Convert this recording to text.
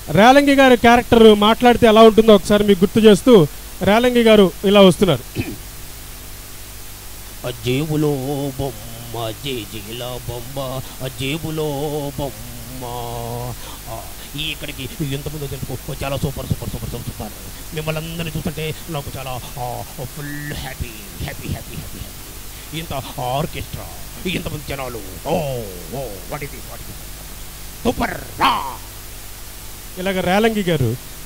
రేలంగి గారి క్యారెక్టర్ మాట్లాడితే ఎలా ఉంటుందో ఒకసారి మీకు గుర్తు చేస్తూ రేలంగి గారు ఇలా వస్తున్నారు. జేబులో బొమ్మ జేజీల బొమ్మ జేబులో బొమ్మ. ఇక్కడికి ఎంతమంది తెలుసుకో చాలా super super super super super. మిమ్మల్ని అందరినీ చూస్తుంటే నాకు చాలా full happy happy happy happy happy. ఇంత ఆర్కెస్ట్రా, ఇంతమంది జనాలు, ఓ ఓ వాట్ ఇది సూపర్. ఇలాగ రేలంగి గారు